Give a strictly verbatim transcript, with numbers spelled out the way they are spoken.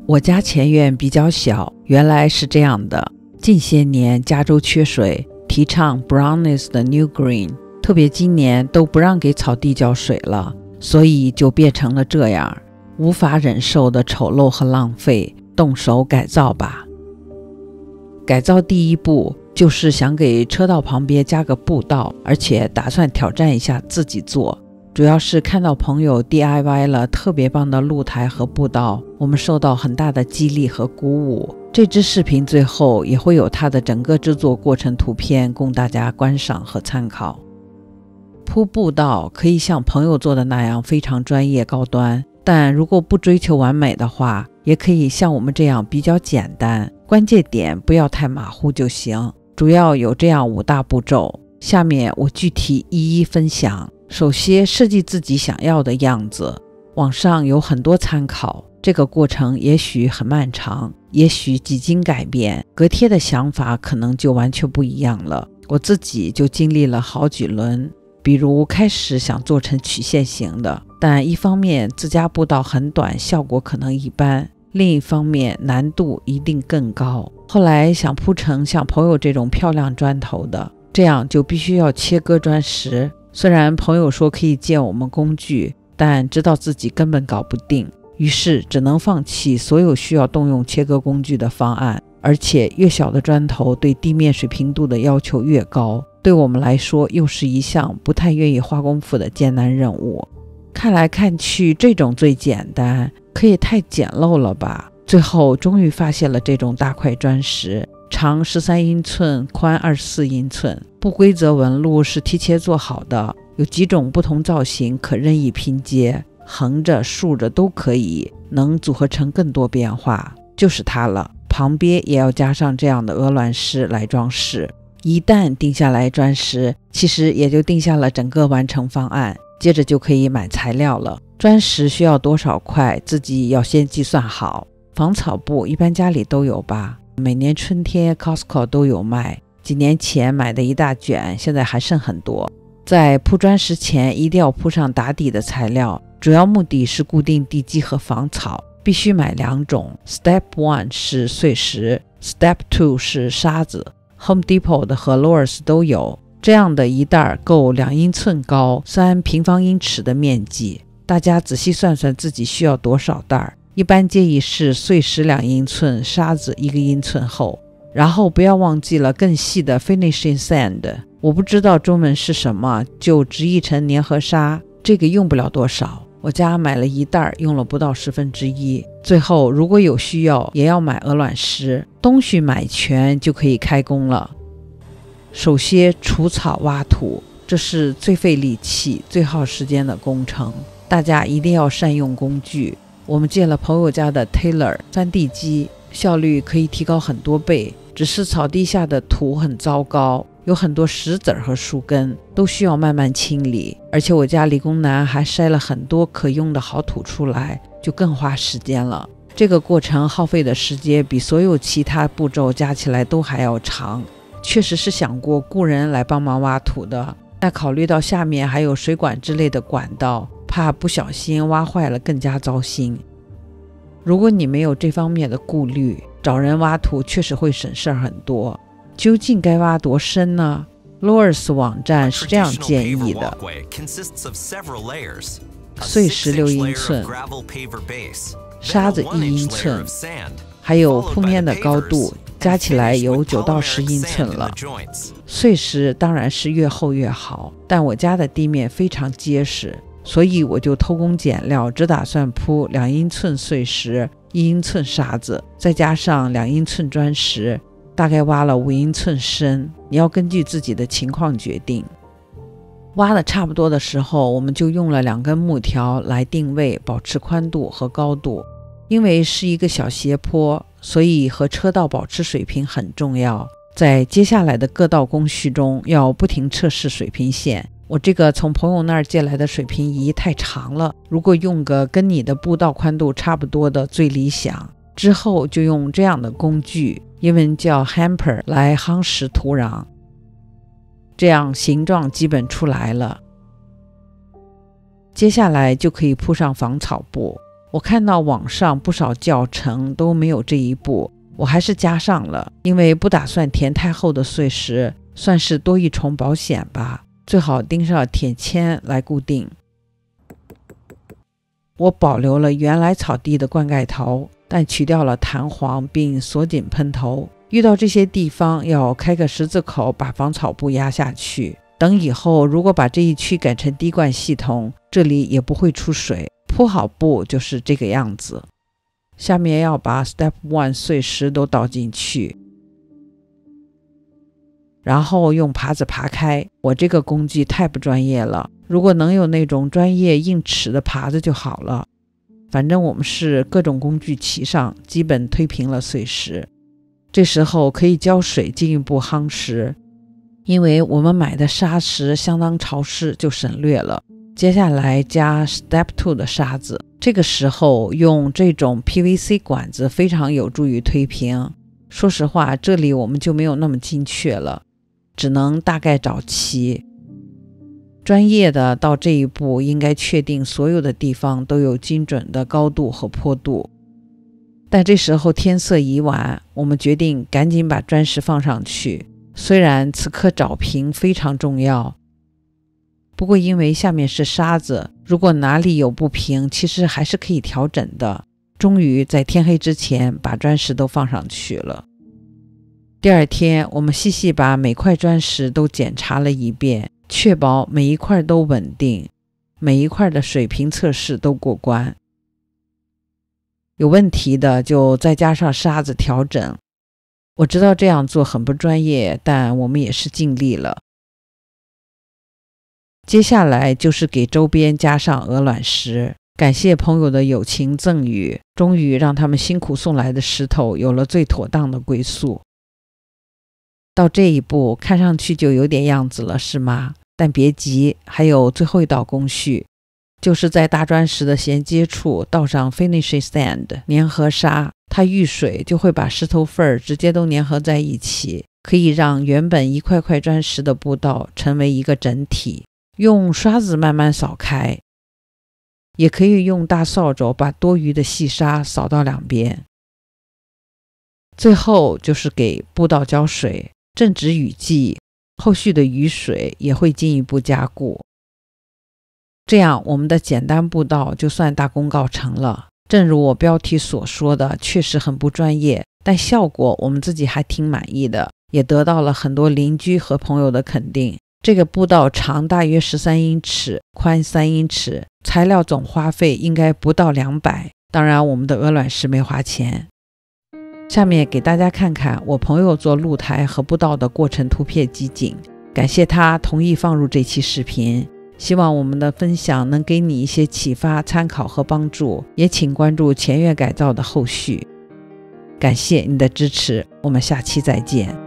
我家前院比较小，原来是这样的。近些年加州缺水，提倡 Brown is the new green， 特别今年都不让给草地浇水了，所以就变成了这样，无法忍受的丑陋和浪费，动手改造吧。改造第一步就是想给车道旁边加个步道，而且打算挑战一下自己做。主要是看到朋友 D I Y 了特别棒的露台和步道，我们受到很大的激励和鼓舞。这支视频最后也会有它的整个制作过程图片供大家观赏和参考。铺步道可以像朋友做的那样非常专业高端，但如果不追求完美的话，也可以像我们这样比较简单，关键点不要太马虎就行。主要有这样五大步骤，下面我具体一一分享。首先，设计自己想要的样子，网上有很多参考，这个过程也许很漫长，也许几经改变，隔贴的想法可能就完全不一样了。我自己就经历了好几轮，比如开始想做成曲线型的，但一方面自家步道很短，效果可能一般，另一方面难度一定更高。后来想铺成像朋友这种漂亮砖头的，这样就必须要切割砖石。虽然朋友说可以借我们工具，但知道自己根本搞不定，于是只能放弃所有需要动用切割工具的方案。而且越小的砖头对地面水平度的要求越高，对我们来说又是一项不太愿意花功夫的艰难任务。看来看去这种最简单，可也太简陋了吧。最后终于发现了这种大块砖石，长十三英寸，宽二十四英寸，不规则纹路是提前做好的，有几种不同造型可任意拼接，横着竖着都可以，能组合成更多变化，就是它了。旁边也要加上这样的鹅卵石来装饰。一旦定下来砖石，其实也就定下了整个完成方案，接着就可以买材料了。砖石需要多少块，自己要先计算好。防草布一般家里都有吧，每年春天 Costco 都有卖，几年前买的一大卷，现在还剩很多。在铺砖石前一定要铺上打底的材料，主要目的是固定地基和防草，必须买两种。 Step one 是碎石， Step two 是沙子。 Home Depot 的和 Lowe's 都有，这样的一袋够两英寸高，三平方英尺的面积。大家仔细算算自己需要多少袋，一般建议是碎石两英寸，沙子一个英寸厚。然后不要忘记了更细的 finishing sand， 我不知道中文是什么，就直译成粘合砂，这个用不了多少，我家买了一袋，用了不到十分之一。最后如果有需要也要买鹅卵石，东西买全就可以开工了。首先除草挖土，这是最费力气最耗时间的工程，大家一定要善用工具。我们借了朋友家的 Taylor 三 D 机，效率可以提高很多倍，只是草地下的土很糟糕，有很多石子和树根，都需要慢慢清理。而且我家理工男还筛了很多可用的好土出来，就更花时间了。这个过程耗费的时间比所有其他步骤加起来都还要长。确实是想过雇人来帮忙挖土的，但考虑到下面还有水管之类的管道，怕不小心挖坏了更加糟心。如果你没有这方面的顾虑，找人挖土确实会省事儿很多。究竟该挖多深呢？ Lowe's 网站是这样建议的：碎石六英寸，沙子一英寸，还有铺面的高度，加起来有九到十英寸了。碎石当然是越厚越好，但我家的地面非常结实，所以我就偷工减料，只打算铺两英寸碎石，一英寸沙子，再加上两英寸砖石，大概挖了五英寸深，你要根据自己的情况决定。挖的差不多的时候，我们就用了两根木条来定位，保持宽度和高度。因为是一个小斜坡，所以和车道保持水平很重要。在接下来的各道工序中，要不停测试水平线。我这个从朋友那儿借来的水平仪太长了，如果用个跟你的步道宽度差不多的最理想。之后就用这样的工具，英文叫 hamper 来夯实土壤，这样形状基本出来了。接下来就可以铺上防草布。 我看到网上不少教程都没有这一步，我还是加上了，因为不打算填太厚的碎石，算是多一重保险吧，最好钉上铁签来固定。我保留了原来草地的灌溉头，但取掉了弹簧并锁紧喷头。遇到这些地方要开个十字口，把防草布压下去。等以后如果把这一区改成滴灌系统，这里也不会出水。铺好布就是这个样子。下面要把 Step one 碎石都倒进去，然后用耙子耙开。我这个工具太不专业了，如果能有那种专业硬齿的耙子就好了。反正我们是各种工具齐上，基本推平了碎石。这时候可以浇水进一步夯实，因为我们买的沙石相当潮湿，就省略了。接下来加 Step two 的沙子，这个时候用这种 P V C 管子非常有助于推平。说实话，这里我们就没有那么精确了，只能大概找齐。专业的到这一步应该确定所有的地方都有精准的高度和坡度。但这时候天色已晚，我们决定赶紧把砖石放上去。虽然此刻找平非常重要，不过因为下面是沙子，如果哪里有不平，其实还是可以调整的。终于在天黑之前把砖石都放上去了。第二天，我们细细把每块砖石都检查了一遍，确保每一块都稳定，每一块的水平测试都过关。有问题的就再加上沙子调整。我知道这样做很不专业，但我们也是尽力了。接下来就是给周边加上鹅卵石，感谢朋友的友情赠予，终于让他们辛苦送来的石头有了最妥当的归宿。到这一步看上去就有点样子了，是吗？但别急，还有最后一道工序，就是在大砖石的衔接处倒上 finishing sand 粘合砂，它遇水就会把石头缝儿直接都粘合在一起，可以让原本一块块砖石的步道成为一个整体。用刷子慢慢扫开，也可以用大扫帚把多余的细沙扫到两边。最后就是给步道浇水，正值雨季，后续的雨水也会进一步加固。这样我们的简单步道就算大功告成了。正如我标题所说的，确实很不专业，但效果我们自己还挺满意的，也得到了很多邻居和朋友的肯定。这个步道长大约十三英尺，宽三英尺，材料总花费应该不到两百，当然我们的鹅卵石没花钱。下面给大家看看我朋友做露台和步道的过程图片集锦，感谢他同意放入这期视频，希望我们的分享能给你一些启发、参考和帮助，也请关注前院改造的后续。感谢你的支持，我们下期再见。